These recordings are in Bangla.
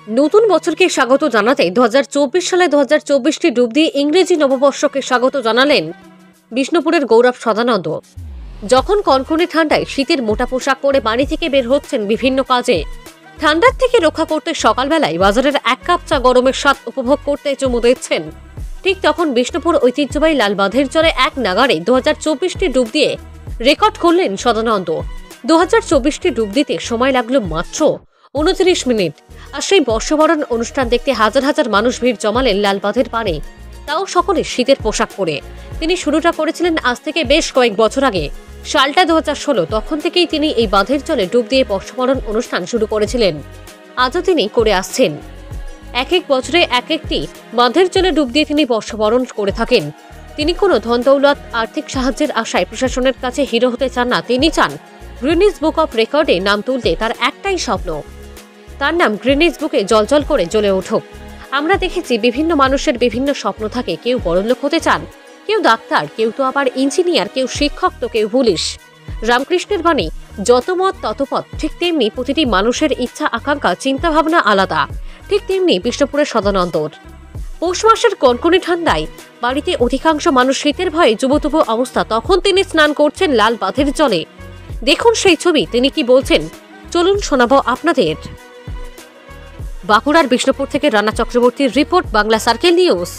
নতুন বছরকে স্বাগত জানাতে 2024 সালে 2024টি ডুব দিয়ে ইংরেজি নববর্ষকে স্বাগত জানালেন বিষ্ণুপুরের গৌরব সদানন্দ। যখন কনকনে ঠান্ডায় শীতের মোটা পোশাক পরে বাড়ি থেকে বের হচ্ছেন বিভিন্ন কাজে, ঠান্ডার থেকে রক্ষা করতে সকালবেলায় বাজারের এক কাপ চা গরমের স্বাদ উপভোগ করতে চুমু দিচ্ছেন, ঠিক তখন বিষ্ণুপুর ঐতিহ্যবাহী লালবাঁধের চরে এক নাগারে 2024টি ডুব দিয়ে রেকর্ড করলেন সদানন্দ। 2024টি ডুব দিতে সময় লাগলো মাত্র 29 মিনিট। আর সেই বর্ষবরণ অনুষ্ঠান দেখতে হাজার হাজার মানুষ ভিড় জমালেন লালবাঁধের পাড়ে, তাও সকলে শীতের পোশাক পরে। তিনি শুরুটা করেছিলেন আজ থেকে বেশ কয়েক বছর আগে, সালটা 2016। তখন থেকেই তিনি এই বাঁধের জলে ডুব দিয়ে বর্ষবরণ অনুষ্ঠান শুরু করেছিলেন। আজও তিনি করে আসছেন। এক এক বছরে এক একটি বাঁধের জলে ডুব দিয়ে তিনি বর্ষবরণ করে থাকেন। তিনি কোনো ধন দৌলত আর্থিক সাহায্যের আশায় প্রশাসনের কাছে হিরো হতে চান না। তিনি চান গ্রিনিজ বুক অফ রেকর্ডে নাম তুলতে। তার একটাই স্বপ্ন, তার নাম গ্রিনিজ বুকে জলজল করে জ্বলে উঠুক। আমরা দেখেছি বিভিন্ন মানুষের বিভিন্ন স্বপ্ন থাকে। কেউ বড়লোক হতে চান, কেউ ডাক্তার, কেউ তো আবার ইঞ্জিনিয়ার, কেউ শিক্ষক, তো কেউ পুলিশ। রামকৃষ্ণের বাণী, যত মত তত পথ। ঠিক তেমনি প্রতিটি মানুষের ইচ্ছা, আকাঙ্ক্ষা, চিন্তাভাবনা আলাদা। ঠিক তেমনি বিষ্ণুপুরের সদানন্দর। পৌষ মাসের কনকনে ঠান্ডায় বাড়িতে অধিকাংশ মানুষ শীতের ভয়ে যুবতবু অবস্থা। তখন তিনি স্নান করছেন লাল বাঁধের জলে। দেখুন সেই ছবি, তিনি কি বলছেন চলুন শোনাবো আপনাদের। বাঁকুড়ার বিষ্ণুপুর থেকে রানা চক্রবর্তীর রিপোর্ট, বাংলা সার্কেল নিউজ।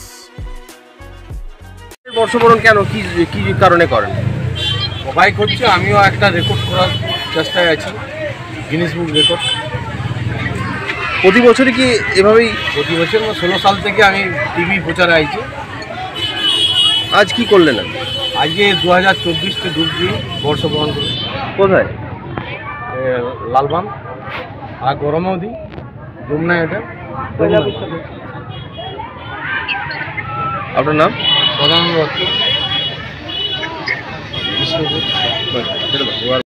বর্ষবরণ কেন, কি কি কারণে করেন? সবাই করছে, আমিও একটা রেকর্ড করার চেষ্টায় আছি, গিনিস বুক রেকর্ড। প্রতি বছরই কি এভাবেই? প্রতি বছর 16 সাল থেকে আমি টিভি প্রচারে আইছি। আজ কি করলেন আপনি? আজকে 2024তে ডুব দিয়ে বর্ষবরণ করি। কোথায়? লালবান আর গরমেও দিই, যমুনা। এটা আপনার নাম? সদানন্দ বিষ্ণুপুর।